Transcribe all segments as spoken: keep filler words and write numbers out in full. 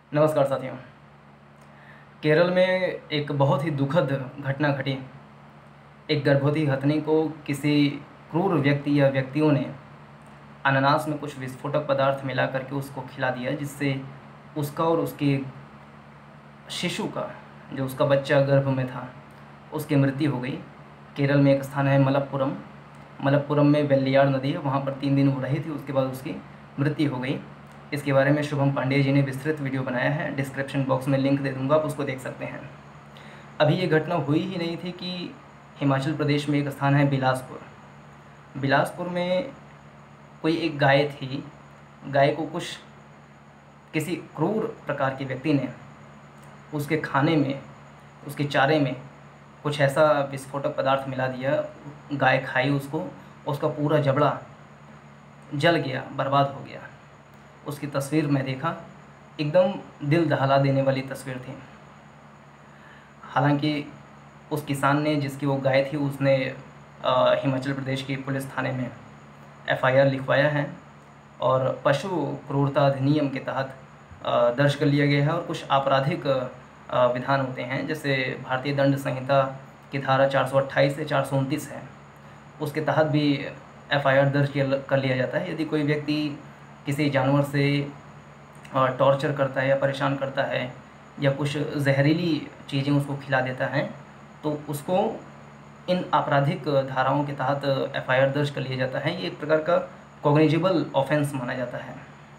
नमस्कार साथियों। केरल में एक बहुत ही दुखद घटना घटी। एक गर्भवती हथनी को किसी क्रूर व्यक्ति या व्यक्तियों ने अनानास में कुछ विस्फोटक पदार्थ मिला करके उसको खिला दिया, जिससे उसका और उसके शिशु का, जो उसका बच्चा गर्भ में था, उसकी मृत्यु हो गई। केरल में एक स्थान है मलप्पुरम। मलप्पुरम में वेल्लियार नदी है, वहाँ पर तीन दिन वो रही थी, उसके बाद उसकी मृत्यु हो गई। इसके बारे में शुभम पांडे जी ने विस्तृत वीडियो बनाया है, डिस्क्रिप्शन बॉक्स में लिंक दे दूंगा, आप उसको देख सकते हैं। अभी ये घटना हुई ही नहीं थी कि हिमाचल प्रदेश में एक स्थान है बिलासपुर। बिलासपुर में कोई एक गाय थी। गाय को कुछ किसी क्रूर प्रकार के व्यक्ति ने उसके खाने में, उसके चारे में कुछ ऐसा विस्फोटक पदार्थ मिला दिया। गाय खाई उसको, उसका पूरा जबड़ा जल गया, बर्बाद हो गया। उसकी तस्वीर मैं देखा, एकदम दिल दहला देने वाली तस्वीर थी। हालांकि उस किसान ने, जिसकी वो गाय थी, उसने आ, हिमाचल प्रदेश की पुलिस थाने में एफ आई आर लिखवाया है और पशु क्रूरता अधिनियम के तहत आ, दर्ज कर लिया गया है। और कुछ आपराधिक आ, विधान होते हैं, जैसे भारतीय दंड संहिता की धारा चार सौ अट्ठाईस से चार सौ उनतीस है, उसके तहत भी एफ आई आर दर्ज कर लिया जाता है। यदि कोई व्यक्ति किसी जानवर से टॉर्चर करता है या परेशान करता है या कुछ जहरीली चीज़ें उसको खिला देता है, तो उसको इन आपराधिक धाराओं के तहत एफ आई आर दर्ज कर लिया जाता है। ये एक प्रकार का कॉग्निजेबल ऑफेंस माना जाता है।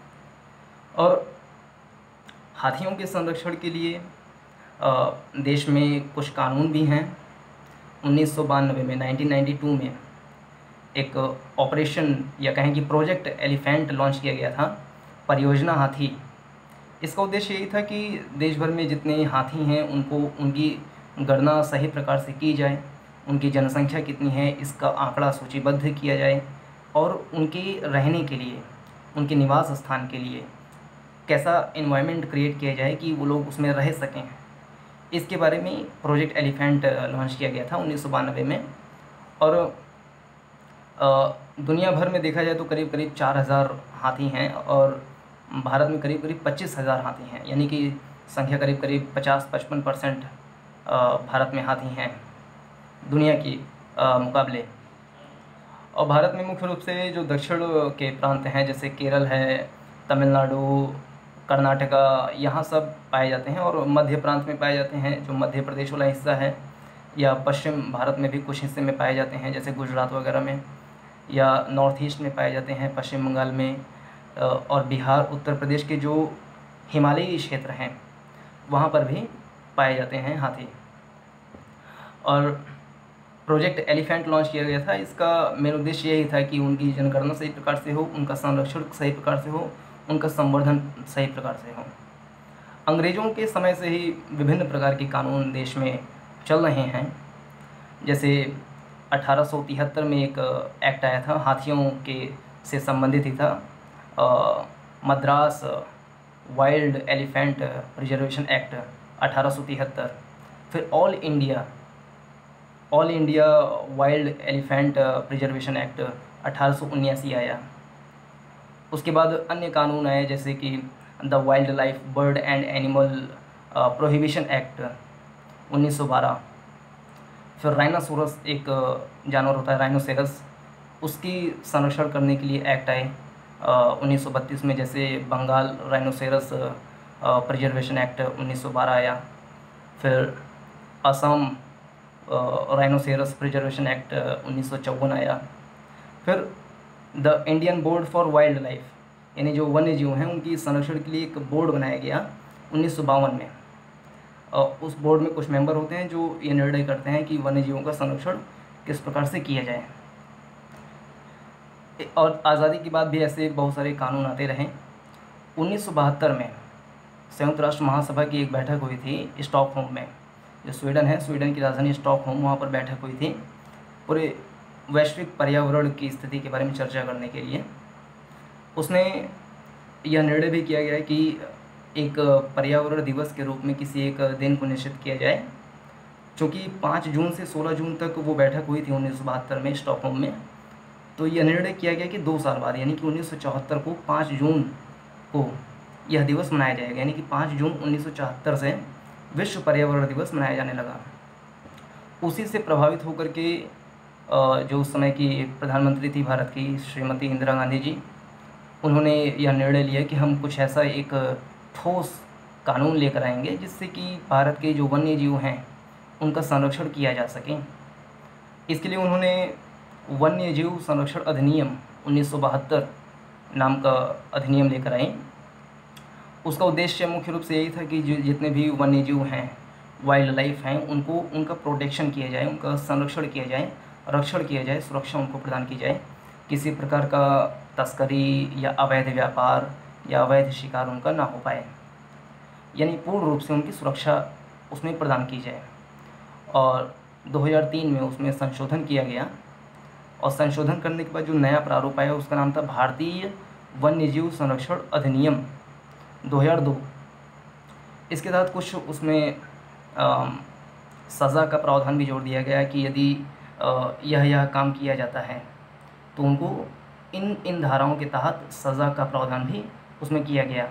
और हाथियों के संरक्षण के लिए देश में कुछ कानून भी हैं। उन्नीस सौ बानवे में, नाइनटीन नाइन्टी टू में एक ऑपरेशन या कहें कि प्रोजेक्ट एलिफेंट लॉन्च किया गया था, परियोजना हाथी। इसका उद्देश्य यही था कि देश भर में जितने हाथी हैं उनको, उनकी गणना सही प्रकार से की जाए, उनकी जनसंख्या कितनी है इसका आंकड़ा सूचीबद्ध किया जाए और उनके रहने के लिए, उनके निवास स्थान के लिए कैसा एनवायरनमेंट क्रिएट किया जाए कि वो लोग उसमें रह सकें। इसके बारे में प्रोजेक्ट एलिफेंट लॉन्च किया गया था उन्नीस सौ बानवे में। और दुनिया भर में देखा जाए तो करीब करीब चार हज़ार हाथी हैं और भारत में करीब करीब पच्चीस हज़ार हाथी हैं, यानी कि संख्या करीब करीब पचास पचपन परसेंट भारत में हाथी हैं दुनिया की मुकाबले। और भारत में मुख्य रूप से जो दक्षिण के प्रांत हैं, जैसे केरल है, तमिलनाडु, कर्नाटका, यहाँ सब पाए जाते हैं। और मध्य प्रांत में पाए जाते हैं, जो मध्य प्रदेश वाला हिस्सा है, या पश्चिम भारत में भी कुछ हिस्से में पाए जाते हैं, जैसे गुजरात वगैरह में, या नॉर्थ ईस्ट में पाए जाते हैं, पश्चिम बंगाल में, और बिहार, उत्तर प्रदेश के जो हिमालयी क्षेत्र हैं वहाँ पर भी पाए जाते हैं हाथी। और प्रोजेक्ट एलिफेंट लॉन्च किया गया था। इसका मेन उद्देश्य यही था कि उनकी जनगणना सही प्रकार से हो, उनका संरक्षण सही प्रकार से हो, उनका संवर्धन सही प्रकार से हो। अंग्रेज़ों के समय से ही विभिन्न प्रकार के कानून देश में चल रहे हैं। जैसे अठारह सौ तिहत्तर में एक एक्ट आया था, हाथियों के से संबंधित ही था, आ, Madras wild elephant preservation act अठारह सौ तिहत्तर। फिर all India all India wild elephant preservation act अठारह सौ उन्यासी आया। उसके बाद अन्य कानून आए, जैसे कि the wildlife bird and animal prohibition act उन्नीस सौ बारह। फिर राइनोसोरस एक जानवर होता है, राइनोसेरस, उसकी संरक्षण करने के लिए एक्ट आए उन्नीस सौ बत्तीस में, जैसे बंगाल राइनोसेरस प्रिजर्वेशन एक्ट उन्नीस सौ बारह आया। फिर असम राइनोसेरस प्रिजर्वेशन एक्ट उन्नीस सौ चौवन आया। फिर the Indian board for wildlife, यानी जो वन्य जीव हैं उनकी संरक्षण के लिए एक बोर्ड बनाया गया उन्नीस सौ बावन में। और उस बोर्ड में कुछ मेंबर होते हैं जो ये निर्णय करते हैं कि वन्य जीवों का संरक्षण किस प्रकार से किया जाए। और आज़ादी के बाद भी ऐसे बहुत सारे कानून आते रहे। उन्नीस सौ बहत्तर में संयुक्त राष्ट्र महासभा की एक बैठक हुई थी स्टॉकहोम में, जो स्वीडन है, स्वीडन की राजधानी स्टॉकहोम, वहाँ पर बैठक हुई थी पूरे वैश्विक पर्यावरण की स्थिति के बारे में चर्चा करने के लिए। उसने यह निर्णय भी किया गया कि एक पर्यावरण दिवस के रूप में किसी एक दिन को निश्चित किया जाए। चूँकि पाँच जून से सोलह जून तक वो बैठक हुई थी उन्नीस सौ बहत्तर में स्टॉकहोम में, तो यह निर्णय किया गया कि दो साल बाद, यानी कि उन्नीस सौ चौहत्तर को पाँच जून को यह दिवस मनाया जाएगा, यानी कि पाँच जून उन्नीस सौ चौहत्तर से विश्व पर्यावरण दिवस मनाया जाने लगा। उसी से प्रभावित होकर के जो उस समय की प्रधानमंत्री थी भारत की श्रीमती इंदिरा गांधी जी, उन्होंने यह निर्णय लिया कि हम कुछ ऐसा एक ठोस कानून लेकर आएंगे जिससे कि भारत के जो वन्य जीव हैं उनका संरक्षण किया जा सके। इसके लिए उन्होंने वन्य जीव संरक्षण अधिनियम उन्नीस सौ बहत्तर नाम का अधिनियम लेकर आए। उसका उद्देश्य मुख्य रूप से यही था कि जो जितने भी वन्य जीव हैं, वाइल्ड लाइफ हैं, उनको उनका प्रोटेक्शन किया जाए, उनका संरक्षण किया जाए, रक्षण किया जाए, सुरक्षा उनको प्रदान की जाए, किसी प्रकार का तस्करी या अवैध व्यापार या अवैध शिकार उनका ना हो पाए, यानी पूर्ण रूप से उनकी सुरक्षा उसमें प्रदान की जाए। और दो हज़ार तीन में उसमें संशोधन किया गया, और संशोधन करने के बाद जो नया प्रारूप आया उसका नाम था भारतीय वन्यजीव संरक्षण अधिनियम दो हज़ार दो। इसके तहत कुछ उसमें आ, सज़ा का प्रावधान भी जोड़ दिया गया कि यदि आ, यह यह काम किया जाता है तो उनको इन इन धाराओं के तहत सज़ा का प्रावधान भी उसमें किया गया।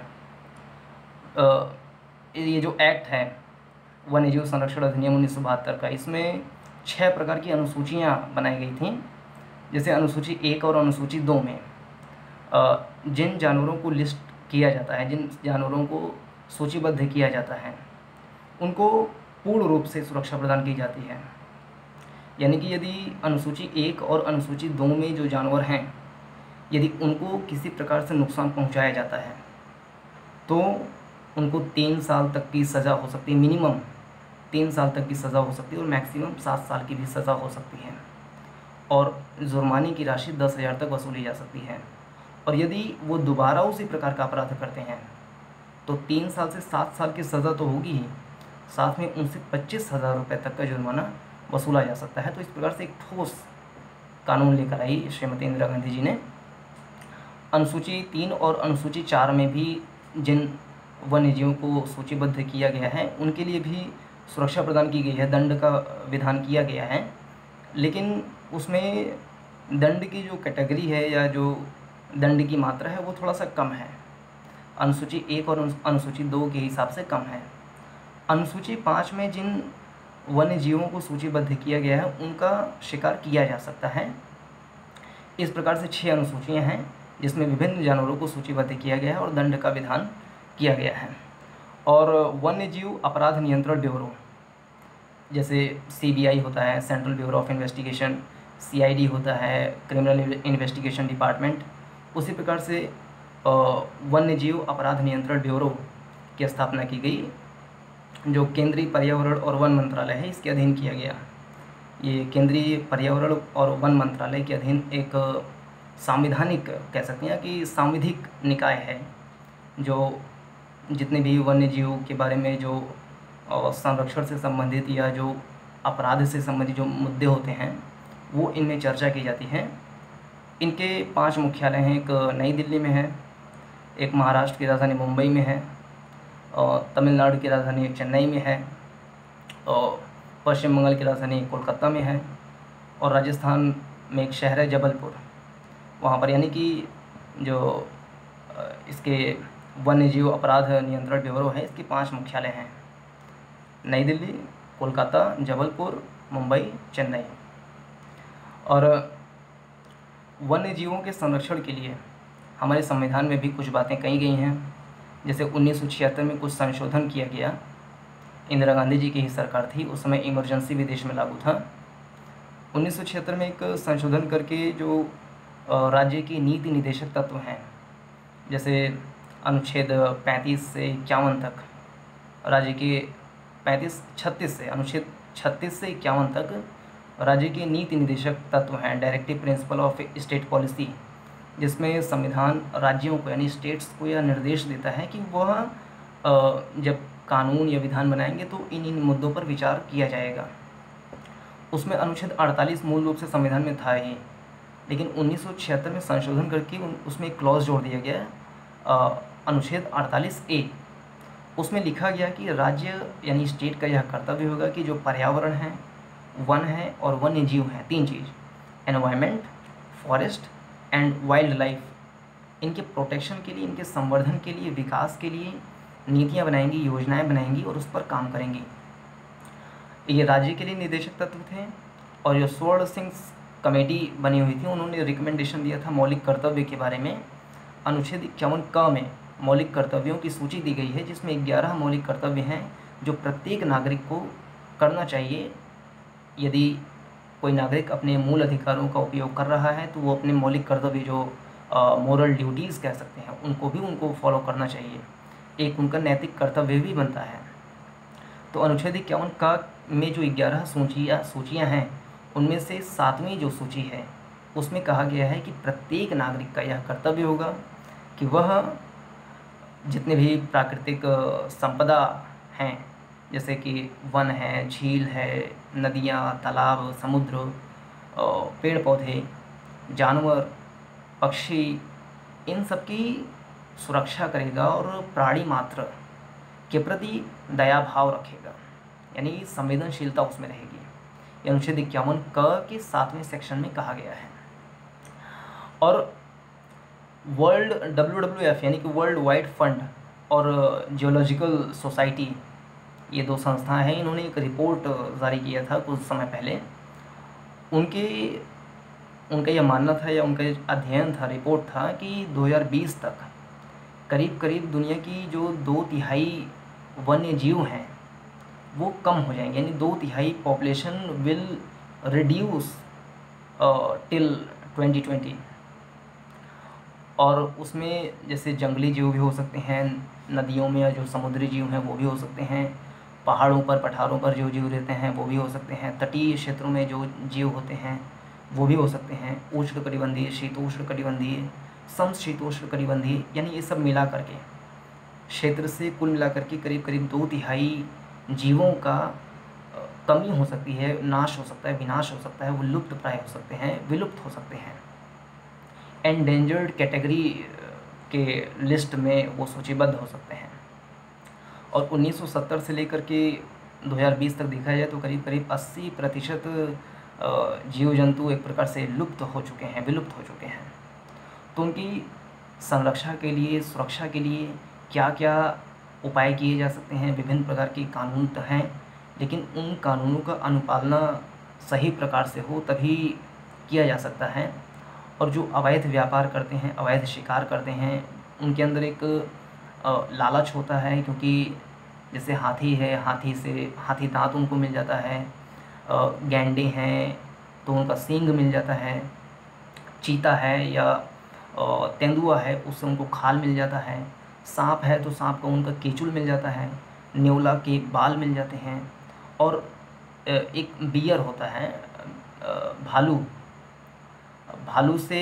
आ, ये जो एक्ट है वन्यजीव संरक्षण अधिनियम उन्नीस सौ बहत्तर का, इसमें छः प्रकार की अनुसूचियाँ बनाई गई थीं। जैसे अनुसूची एक और अनुसूची दो में जिन जानवरों को लिस्ट किया जाता है, जिन जानवरों को सूचीबद्ध किया जाता है, उनको पूर्ण रूप से सुरक्षा प्रदान की जाती है। यानी कि यदि अनुसूची एक और अनुसूची दो में जो जानवर हैं, यदि उनको किसी प्रकार से नुकसान पहुंचाया जाता है तो उनको तीन साल तक की सज़ा हो सकती है, मिनिमम तीन साल तक की सज़ा हो सकती है और मैक्सिमम सात साल की भी सज़ा हो सकती है, और जुर्माने की राशि दस हज़ार तक वसूली जा सकती है। और यदि वो दोबारा उसी प्रकार का अपराध करते हैं तो तीन साल से सात साल की सज़ा तो होगी ही, साथ में उनसे पच्चीस हज़ार रुपये तक का जुर्माना वसूला जा सकता है। तो इस प्रकार से एक ठोस कानून लेकर आई श्रीमती इंदिरा गांधी जी ने। अनुसूची तीन और अनुसूची चार में भी जिन वन्यजीवों को सूचीबद्ध किया गया है उनके लिए भी सुरक्षा प्रदान की गई है, दंड का विधान किया गया है, लेकिन उसमें दंड की जो कैटेगरी है या जो दंड की मात्रा है वो थोड़ा सा कम है, अनुसूची एक और अनुसूची दो के हिसाब से कम है। अनुसूची पाँच में जिन वन्य जीवों को सूचीबद्ध किया गया है उनका शिकार किया जा सकता है। इस प्रकार से छह अनुसूचियां हैं जिसमें विभिन्न जानवरों को सूचीबद्ध किया गया है और दंड का विधान किया गया है। और वन्य जीव अपराध नियंत्रण ब्यूरो, जैसे सी बी आई होता है, central bureau of investigation, C I D होता है, क्रिमिनल इन्वेस्टिगेशन डिपार्टमेंट, उसी प्रकार से वन्य जीव अपराध नियंत्रण ब्यूरो की स्थापना की गई, जो केंद्रीय पर्यावरण और वन मंत्रालय है इसके अधीन किया गया। ये केंद्रीय पर्यावरण और वन मंत्रालय के अधीन एक संवैधानिक कह सकते हैं कि सांविधिक निकाय है, जो जितने भी वन्य जीव के बारे में जो संरक्षण से संबंधित या जो अपराध से संबंधित जो मुद्दे होते हैं वो इनमें चर्चा की जाती है। इनके पांच मुख्यालय हैं, एक नई दिल्ली में है, एक महाराष्ट्र की राजधानी मुंबई में है, और तमिलनाडु की राजधानी चेन्नई में है, और पश्चिम बंगाल की राजधानी कोलकाता में है, और राजस्थान में एक शहर है जबलपुर, वहाँ पर। यानी कि जो इसके वन्य जीव अपराध नियंत्रण ब्यूरो है इसके पांच मुख्यालय हैं, नई दिल्ली, कोलकाता, जबलपुर, मुंबई, चेन्नई। और वन्य जीवों के संरक्षण के लिए हमारे संविधान में भी कुछ बातें कही गई हैं। जैसे उन्नीस सौ छिहत्तर में कुछ संशोधन किया गया, इंदिरा गांधी जी की ही सरकार थी, उस समय इमरजेंसी भी देश में लागू था। उन्नीस सौ छिहत्तर में एक संशोधन करके जो राज्य की नीति निदेशक तत्व हैं, जैसे अनुच्छेद पैंतीस से इक्यावन तक, राज्य के पैंतीस छत्तीस से अनुच्छेद छत्तीस से इक्यावन तक राज्य के नीति निदेशक तत्व हैं, directive principle of state policy, जिसमें संविधान राज्यों को यानी स्टेट्स को यह निर्देश देता है कि वह जब कानून या विधान बनाएंगे तो इन इन मुद्दों पर विचार किया जाएगा। उसमें अनुच्छेद अड़तालीस मूल रूप से संविधान में था ही, लेकिन उन्नीस सौ छिहत्तर में संशोधन करके उसमें एक क्लॉज जोड़ दिया गया, अनुच्छेद अड़तालीस ए। उसमें लिखा गया कि राज्य यानी स्टेट का यह कर्तव्य होगा कि जो पर्यावरण है, वन है और वन्य जीव हैं, तीन चीज़, environment, forest and wildlife, इनके प्रोटेक्शन के लिए, इनके संवर्धन के लिए, विकास के लिए नीतियाँ बनाएंगी, योजनाएं बनाएंगी और उस पर काम करेंगी। ये राज्य के लिए निदेशक तत्व थे। और जो स्वर्ण सिंह कमेटी बनी हुई थी, उन्होंने रिकमेंडेशन दिया था मौलिक कर्तव्य के बारे में। अनुच्छेद इक्यावन क में मौलिक कर्तव्यों की सूची दी गई है, जिसमें ग्यारह मौलिक कर्तव्य हैं जो प्रत्येक नागरिक को करना चाहिए। यदि कोई नागरिक अपने मूल अधिकारों का उपयोग कर रहा है तो वो अपने मौलिक कर्तव्य, जो मोरल ड्यूटीज़ कह सकते हैं, उनको भी उनको फॉलो करना चाहिए। एक उनका नैतिक कर्तव्य भी बनता है। तो अनुच्छेद इक्यावन का में जो ग्यारह सूचियाँ सूचियाँ हैं, उनमें से सातवीं जो सूची है उसमें कहा गया है कि प्रत्येक नागरिक का यह कर्तव्य होगा कि वह जितने भी प्राकृतिक संपदा हैं, जैसे कि वन है, झील है, नदियाँ, तालाब, समुद्र, पेड़ पौधे, जानवर, पक्षी, इन सब की सुरक्षा करेगा और प्राणी मात्र के प्रति दया भाव रखेगा, यानी संवेदनशीलता उसमें रहेगी। ये अनुच्छेद इक्यावन क के सातवें सेक्शन में कहा गया है। और वर्ल्ड डब्ल्यू डब्ल्यू एफ यानी कि वर्ल्ड वाइड फंड और जियोलॉजिकल सोसाइटी, ये दो संस्थाएं हैं, इन्होंने एक रिपोर्ट जारी किया था कुछ समय पहले। उनके उनका यह मानना था या उनका अध्ययन था, रिपोर्ट था कि दो हज़ार बीस तक करीब करीब दुनिया की जो दो तिहाई वन्य जीव हैं वो कम हो जाएंगे, यानी दो तिहाई population will reduce till twenty twenty. और उसमें जैसे जंगली जीव भी हो सकते हैं, नदियों में या जो समुद्री जीव हैं वो भी हो सकते हैं, पहाड़ों पर, पठारों पर जो जीव रहते हैं वो भी हो सकते हैं, तटीय क्षेत्रों में जो जीव होते हैं वो भी हो सकते हैं, उष्णकटिबंधीय, शीतोष्णकटिबंधीय, समशीतोष्णकटिबंधीय, यानी ये सब मिला करके क्षेत्र से कुल मिला करके करीब करीब दो तिहाई जीवों का कमी हो सकती है, नाश हो सकता है, विनाश हो सकता है, वो लुप्त प्राय हो सकते हैं, विलुप्त हो सकते हैं। एंडेंजर्ड कैटेगरी के लिस्ट में वो सूचीबद्ध हो सकते हैं। और उन्नीस सौ सत्तर से लेकर के दो हज़ार बीस तक देखा जाए तो करीब करीब अस्सी प्रतिशत जीव जंतु एक प्रकार से लुप्त हो चुके हैं, विलुप्त हो चुके हैं। तो उनकी संरक्षा के लिए, सुरक्षा के लिए क्या क्या उपाय किए जा सकते हैं? विभिन्न प्रकार के कानून तो हैं, लेकिन उन कानूनों का अनुपालना सही प्रकार से हो तभी किया जा सकता है। और जो अवैध व्यापार करते हैं, अवैध शिकार करते हैं, उनके अंदर एक लालच होता है, क्योंकि जैसे हाथी है, हाथी से हाथी दांत उनको मिल जाता है, गैंडे हैं तो उनका सींग मिल जाता है, चीता है या तेंदुआ है उससे उनको खाल मिल जाता है, सांप है तो सांप का उनका केचुल मिल जाता है, न्योला के बाल मिल जाते हैं। और एक बियर होता है, भालू, भालू से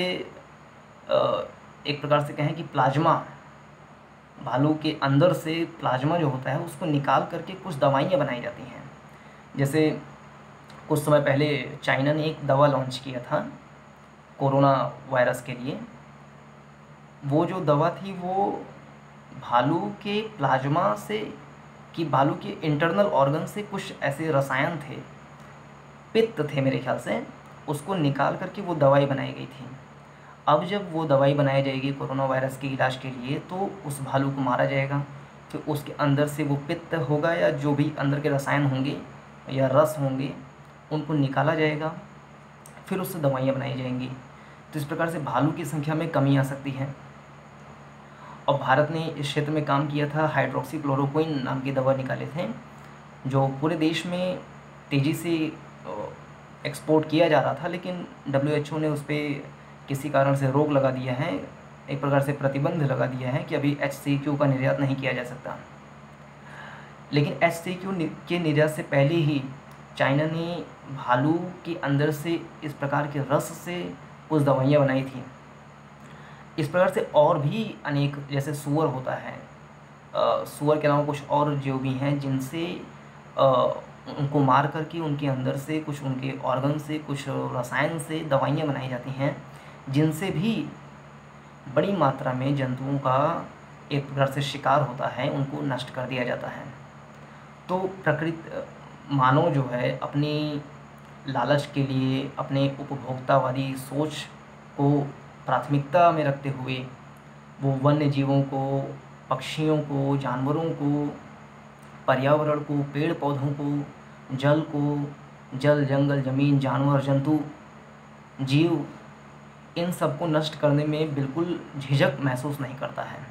एक प्रकार से कहें कि प्लाज्मा, भालू के अंदर से प्लाज्मा जो होता है उसको निकाल करके कुछ दवाइयाँ बनाई जाती हैं। जैसे कुछ समय पहले चाइना ने एक दवा लॉन्च किया था कोरोना वायरस के लिए। वो जो दवा थी वो भालू के प्लाज्मा से, कि भालू के इंटरनल ऑर्गन से कुछ ऐसे रसायन थे, पित्त थे मेरे ख्याल से, उसको निकाल करके वो दवाई बनाई गई थी। अब जब वो दवाई बनाई जाएगी कोरोना वायरस के इलाज के लिए तो उस भालू को मारा जाएगा, कि उसके अंदर से वो पित्त होगा या जो भी अंदर के रसायन होंगे या रस होंगे उनको निकाला जाएगा, फिर उससे दवाइयाँ बनाई जाएंगी। तो इस प्रकार से भालू की संख्या में कमी आ सकती है। और भारत ने इस क्षेत्र में काम किया था, हाइड्रोक्सी क्लोरोक्विन नाम की दवा निकाले थे जो पूरे देश में तेज़ी से एक्सपोर्ट किया जा रहा था, लेकिन डब्ल्यू एच ओ ने उस पर किसी कारण से रोक लगा दिया है, एक प्रकार से प्रतिबंध लगा दिया है कि अभी एच सी क्यू का निर्यात नहीं किया जा सकता। लेकिन एच सी क्यू के निर्यात से पहले ही चाइना ने भालू के अंदर से इस प्रकार के रस से कुछ दवाइयाँ बनाई थी। इस प्रकार से और भी अनेक, जैसे सूअर होता है, आ, सूअर के अलावा कुछ और जीव भी हैं जिनसे आ, उनको मार करके उनके अंदर से कुछ, उनके ऑर्गन से कुछ रसायन से दवाइयाँ बनाई जाती हैं, जिनसे भी बड़ी मात्रा में जंतुओं का एक प्रकार से शिकार होता है, उनको नष्ट कर दिया जाता है। तो प्रकृति, मानव जो है अपनी लालच के लिए, अपने उपभोक्तावादी सोच को प्राथमिकता में रखते हुए वो वन्य जीवों को, पक्षियों को, जानवरों को, पर्यावरण को, पेड़ पौधों को, जल को, जल जंगल ज़मीन जानवर जंतु जीव, इन सब को नष्ट करने में बिल्कुल झिझक महसूस नहीं करता है।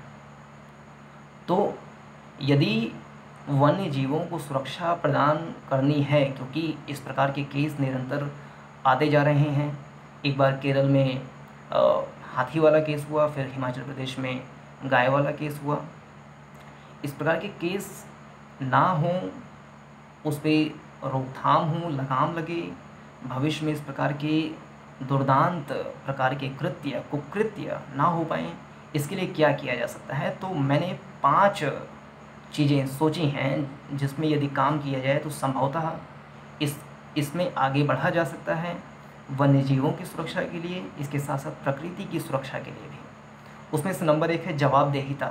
तो यदि वन्य जीवों को सुरक्षा प्रदान करनी है, क्योंकि इस प्रकार के केस निरंतर आते जा रहे हैं। एक बार केरल में आ, हाथी वाला केस हुआ, फिर हिमाचल प्रदेश में गाय वाला केस हुआ। इस प्रकार के केस ना हो, उस पर रोकथाम हो, लगाम लगे, भविष्य में इस प्रकार के दुर्दांत प्रकार के कृत्य कुकृत्य ना हो पाएँ, इसके लिए क्या किया जा सकता है। तो मैंने पांच चीज़ें सोची हैं जिसमें यदि काम किया जाए तो संभवतः इस इसमें आगे बढ़ा जा सकता है, वन्य जीवों की सुरक्षा के लिए, इसके साथ साथ प्रकृति की सुरक्षा के लिए भी। उसमें से नंबर एक है जवाबदेहिता,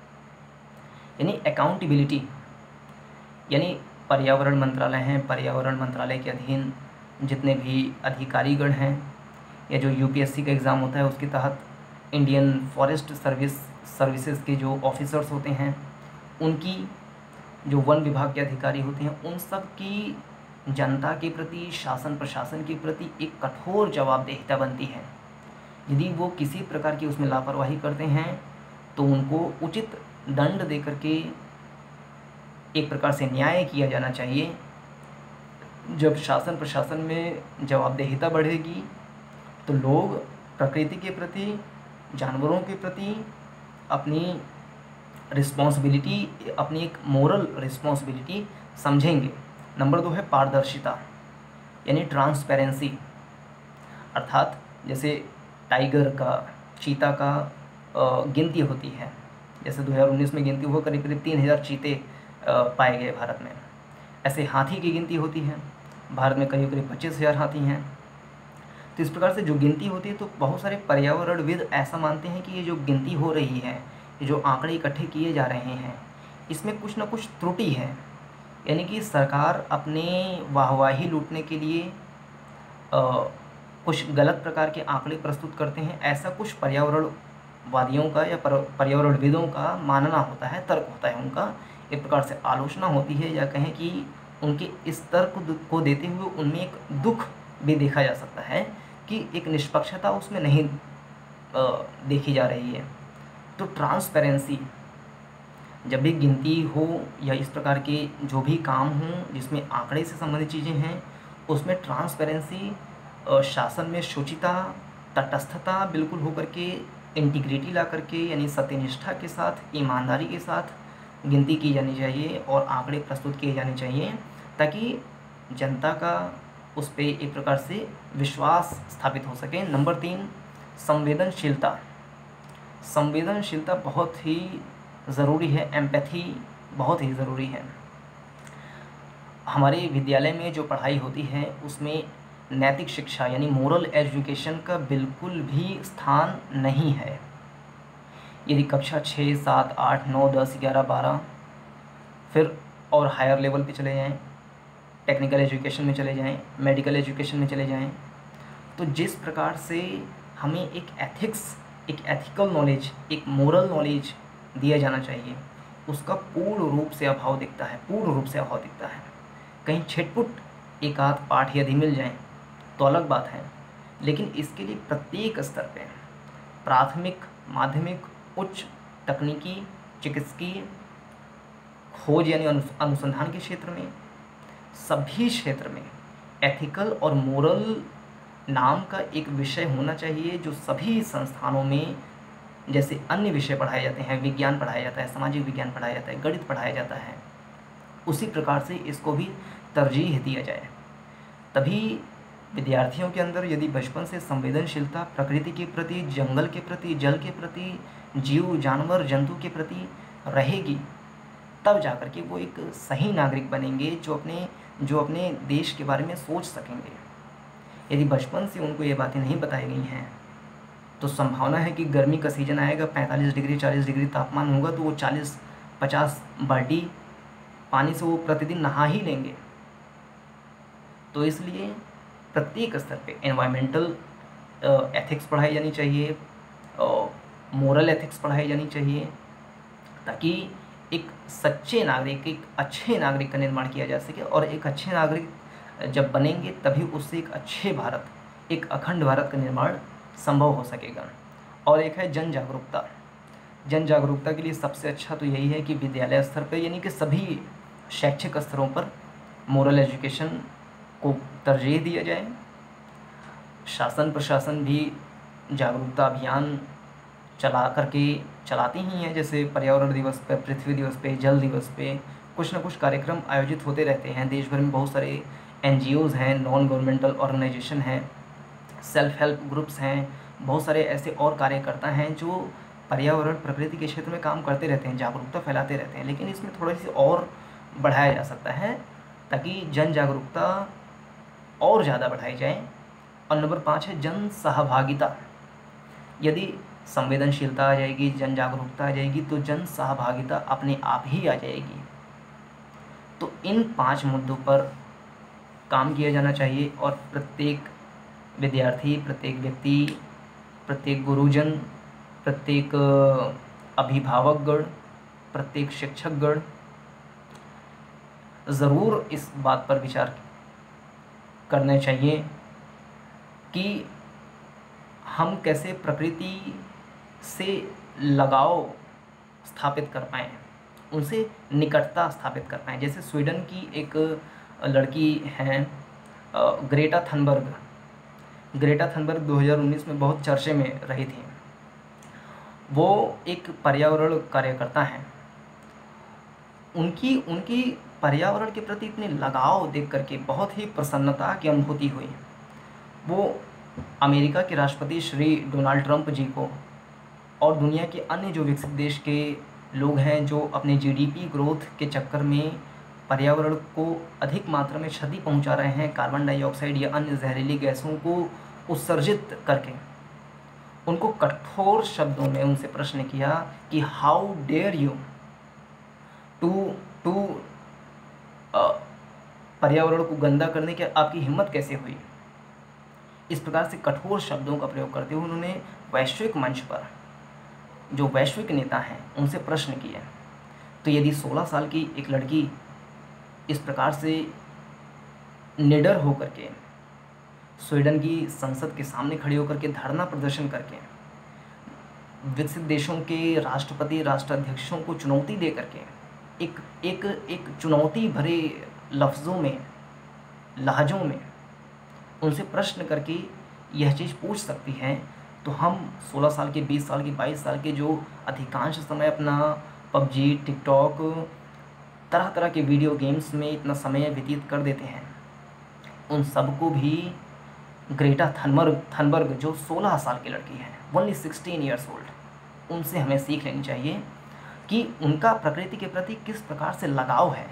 यानी अकाउंटेबिलिटी। यानी पर्यावरण मंत्रालय हैं, पर्यावरण मंत्रालय के अधीन जितने भी अधिकारीगण हैं, या जो यूपीएससी का एग्ज़ाम होता है उसके तहत इंडियन फॉरेस्ट सर्विस सर्विसेज के जो ऑफिसर्स होते हैं, उनकी जो वन विभाग के अधिकारी होते हैं, उन सब की जनता के प्रति, शासन प्रशासन के प्रति एक कठोर जवाबदेहिता बनती है। यदि वो किसी प्रकार की उसमें लापरवाही करते हैं तो उनको उचित दंड दे करके एक प्रकार से न्याय किया जाना चाहिए। जब शासन प्रशासन में जवाबदेहिता बढ़ेगी तो लोग प्रकृति के प्रति, जानवरों के प्रति अपनी रिस्पॉन्सिबिलिटी, अपनी एक मोरल रिस्पॉन्सिबिलिटी समझेंगे। नंबर दो है पारदर्शिता, यानी ट्रांसपेरेंसी। अर्थात जैसे टाइगर का, चीता का गिनती होती है, जैसे दो हज़ार उन्नीस में गिनती हुआ, करीब करीब तीन हज़ार चीते पाए गए भारत में। ऐसे हाथी की गिनती होती है, भारत में करीब करीब पच्चीस हज़ार हाथी हैं। तो इस प्रकार से जो गिनती होती है, तो बहुत सारे पर्यावरणविद ऐसा मानते हैं कि ये जो गिनती हो रही है, ये जो आंकड़े इकट्ठे किए जा रहे हैं, इसमें कुछ ना कुछ त्रुटि है। यानी कि सरकार अपने वाहवाही लूटने के लिए आ, कुछ गलत प्रकार के आंकड़े प्रस्तुत करते हैं, ऐसा कुछ पर्यावरणवादियों का या पर्यावरणविदों का मानना होता है, तर्क होता है उनका। एक प्रकार से आलोचना होती है, या कहें कि उनके इस तर्क को देते हुए उनमें एक दुख भी देखा जा सकता है कि एक निष्पक्षता उसमें नहीं देखी जा रही है। तो ट्रांसपेरेंसी, जब भी गिनती हो या इस प्रकार के जो भी काम हों जिसमें आंकड़े से संबंधित चीज़ें हैं, उसमें ट्रांसपेरेंसी, शासन में शुचिता, तटस्थता बिल्कुल होकर के, इंटीग्रिटी ला करके, यानी सत्यनिष्ठा के साथ, ईमानदारी के साथ गिनती की जानी चाहिए और आंकड़े प्रस्तुत किए जाने चाहिए, ताकि जनता का उस पर एक प्रकार से विश्वास स्थापित हो सके। नंबर तीन, संवेदनशीलता। संवेदनशीलता बहुत ही ज़रूरी है, एम्पैथी बहुत ही ज़रूरी है। हमारे विद्यालय में जो पढ़ाई होती है उसमें नैतिक शिक्षा यानी मोरल एजुकेशन का बिल्कुल भी स्थान नहीं है। यदि कक्षा छः, सात, आठ, नौ, दस, ग्यारह, बारह, फिर और हायर लेवल पे चले जाएं, टेक्निकल एजुकेशन में चले जाएं, मेडिकल एजुकेशन में चले जाएं, तो जिस प्रकार से हमें एक एथिक्स, एक एथिकल नॉलेज, एक मोरल नॉलेज दिया जाना चाहिए, उसका पूर्ण रूप से अभाव दिखता है, पूर्ण रूप से अभाव दिखता है। कहीं छिटपुट एक आध पाठ यदि मिल जाएं तो अलग बात है, लेकिन इसके लिए प्रत्येक स्तर पे, प्राथमिक, माध्यमिक, उच्च, तकनीकी, चिकित्सकीय, खोज यानी अनुसंधान के क्षेत्र में, सभी क्षेत्र में एथिकल और मोरल नाम का एक विषय होना चाहिए, जो सभी संस्थानों में जैसे अन्य विषय पढ़ाए जाते हैं, विज्ञान पढ़ाया जाता है, सामाजिक विज्ञान पढ़ाया जाता है, गणित पढ़ाया जाता है, उसी प्रकार से इसको भी तरजीह दिया जाए। तभी विद्यार्थियों के अंदर यदि बचपन से संवेदनशीलता प्रकृति के प्रति, जंगल के प्रति, जल के प्रति, जीव जंतु जंतु के प्रति रहेगी, तब जाकर के वो एक सही नागरिक बनेंगे, जो अपने जो अपने देश के बारे में सोच सकेंगे। यदि बचपन से उनको ये बातें नहीं बताई गई हैं तो संभावना है कि गर्मी का सीज़न आएगा, पैंतालीस डिग्री चालीस डिग्री तापमान होगा, तो वो चालीस पचास बाल्टी पानी से वो प्रतिदिन नहा ही लेंगे। तो इसलिए प्रत्येक स्तर पे एनवायरमेंटल एथिक्स पढ़ाई जानी चाहिए, मोरल एथिक्स पढ़ाई जानी चाहिए, ताकि एक सच्चे नागरिक, एक अच्छे नागरिक का निर्माण किया जा सके। और एक अच्छे नागरिक जब बनेंगे तभी उससे एक अच्छे भारत, एक अखंड भारत का निर्माण संभव हो सकेगा। और एक है जन जागरूकता। जन जागरूकता के लिए सबसे अच्छा तो यही है कि विद्यालय स्तर पर, यानी कि सभी शैक्षिक स्तरों पर मोरल एजुकेशन को तरजीह दिया जाए। शासन प्रशासन भी जागरूकता अभियान चला करके चलाती ही हैं, जैसे पर्यावरण दिवस पर, पृथ्वी दिवस पे, जल दिवस पे कुछ ना कुछ कार्यक्रम आयोजित होते रहते हैं। देश भर में बहुत सारे एन जी ओज़ हैं, नॉन गवर्नमेंटल ऑर्गेनाइजेशन हैं, सेल्फ हेल्प ग्रुप्स हैं, बहुत सारे ऐसे और कार्यकर्ता हैं जो पर्यावरण प्रकृति के क्षेत्र में काम करते रहते हैं, जागरूकता फैलाते रहते हैं। लेकिन इसमें थोड़ी सी और बढ़ाया जा सकता है ताकि जन जागरूकता और ज़्यादा बढ़ाई जाए। और नंबर पाँच है जन सहभागिता। यदि संवेदनशीलता आ जाएगी, जन जागरूकता आ जाएगी, तो जन सहभागिता अपने आप ही आ जाएगी। तो इन पांच मुद्दों पर काम किया जाना चाहिए और प्रत्येक विद्यार्थी, प्रत्येक व्यक्ति, प्रत्येक गुरुजन, प्रत्येक अभिभावकगण, प्रत्येक शिक्षकगण ज़रूर इस बात पर विचार करना चाहिए कि हम कैसे प्रकृति से लगाव स्थापित कर पाएँ, उनसे निकटता स्थापित कर पाएँ। जैसे स्वीडन की एक लड़की हैं ग्रेटा थनबर्ग। ग्रेटा थनबर्ग दो हज़ार उन्नीस में बहुत चर्चे में रही थी। वो एक पर्यावरण कार्यकर्ता हैं। उनकी उनकी पर्यावरण के प्रति इतने लगाव देख करके बहुत ही प्रसन्नता की अनुभूति हुई। वो अमेरिका के राष्ट्रपति श्री डोनाल्ड ट्रंप जी को और दुनिया के अन्य जो विकसित देश के लोग हैं जो अपने जी डी पी ग्रोथ के चक्कर में पर्यावरण को अधिक मात्रा में क्षति पहुंचा रहे हैं, कार्बन डाइऑक्साइड या अन्य जहरीली गैसों को उत्सर्जित करके, उनको कठोर शब्दों में उनसे प्रश्न किया कि how dare you to to पर्यावरण को गंदा करने की आपकी हिम्मत कैसे हुई। इस प्रकार से कठोर शब्दों का प्रयोग करते हुए उन्होंने वैश्विक मंच पर जो वैश्विक नेता हैं उनसे प्रश्न किए। तो यदि सोलह साल की एक लड़की इस प्रकार से निडर होकर के स्वीडन की संसद के सामने खड़ी होकर के धरना प्रदर्शन करके विकसित देशों के राष्ट्रपति राष्ट्राध्यक्षों को चुनौती दे करके एक एक एक चुनौती भरे लफ्ज़ों में, लहजों में उनसे प्रश्न करके यह चीज़ पूछ सकती हैं, तो हम सोलह साल के, बीस साल के, बाईस साल के जो अधिकांश समय अपना पबजी, टिकटॉक, तरह तरह के वीडियो गेम्स में इतना समय व्यतीत कर देते हैं, उन सबको भी ग्रेटा थनबर्ग थनबर्ग जो सोलह साल की लड़की है, ओनली सिक्सटीन ईयर्स ओल्ड, उनसे हमें सीख लेनी चाहिए कि उनका प्रकृति के प्रति किस प्रकार से लगाव है।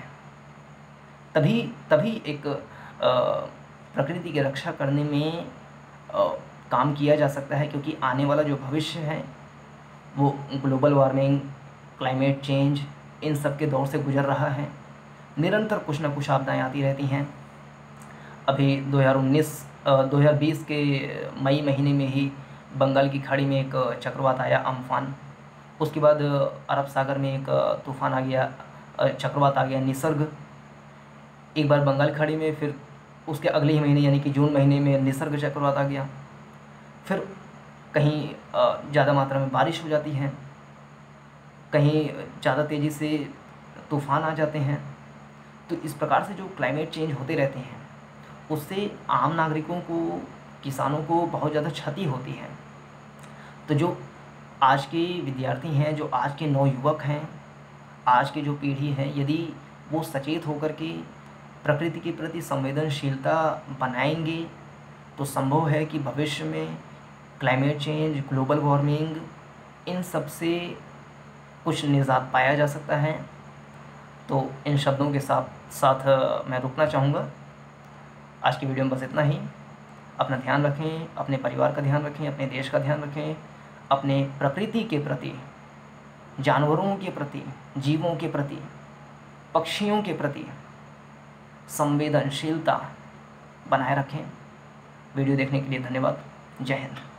तभी तभी एक प्रकृति की रक्षा करने में आ, काम किया जा सकता है, क्योंकि आने वाला जो भविष्य है वो ग्लोबल वार्मिंग, क्लाइमेट चेंज, इन सब के दौर से गुजर रहा है। निरंतर कुछ ना कुछ आपदाएँ आती रहती हैं। अभी दो हज़ार उन्नीस दो हज़ार बीस के मई महीने में ही बंगाल की खाड़ी में एक चक्रवात आया अम्फान। उसके बाद अरब सागर में एक तूफ़ान आ गया, चक्रवात आ गया निसर्ग। एक बार बंगाल खाड़ी में, फिर उसके अगले ही महीने यानी कि जून महीने में निसर्ग चक्रवात आ गया। फिर कहीं ज़्यादा मात्रा में बारिश हो जाती है, कहीं ज़्यादा तेज़ी से तूफ़ान आ जाते हैं। तो इस प्रकार से जो क्लाइमेट चेंज होते रहते हैं उससे आम नागरिकों को, किसानों को बहुत ज़्यादा क्षति होती है। तो जो आज के विद्यार्थी हैं, जो आज के नवयुवक हैं, आज की जो पीढ़ी है, यदि वो सचेत होकर के प्रकृति के प्रति संवेदनशीलता बनाएंगे तो संभव है कि भविष्य में क्लाइमेट चेंज, ग्लोबल वार्मिंग, इन सब से कुछ निजात पाया जा सकता है। तो इन शब्दों के साथ साथ मैं रुकना चाहूँगा। आज की वीडियो में बस इतना ही। अपना ध्यान रखें, अपने परिवार का ध्यान रखें, अपने देश का ध्यान रखें, अपने प्रकृति के प्रति, जानवरों के प्रति, जीवों के प्रति, पक्षियों के प्रति संवेदनशीलता बनाए रखें। वीडियो देखने के लिए धन्यवाद। जय हिंद।